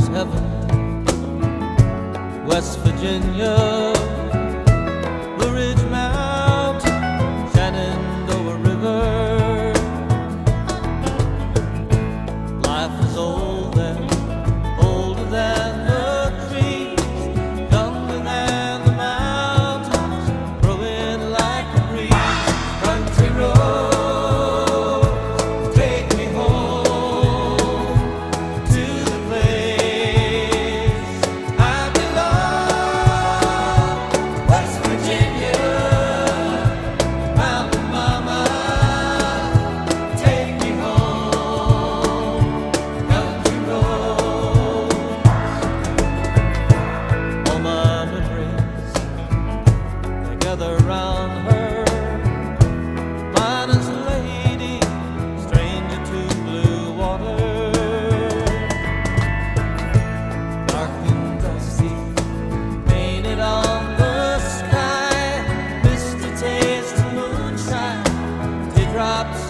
heaven. West Virginia, Blue Ridge Mountain, Shenandoah River. Life is old and older than the trees, younger than the mountains, growing like a breeze. Country roads, take me home to the place I belong. West Virginia, Mountain Mama, take me home. Country roads, all my memories, they gather round her. Mine is a lady, stranger to blue water. Dark and dusty, painted on the sky, misty taste of moonshine, teardrops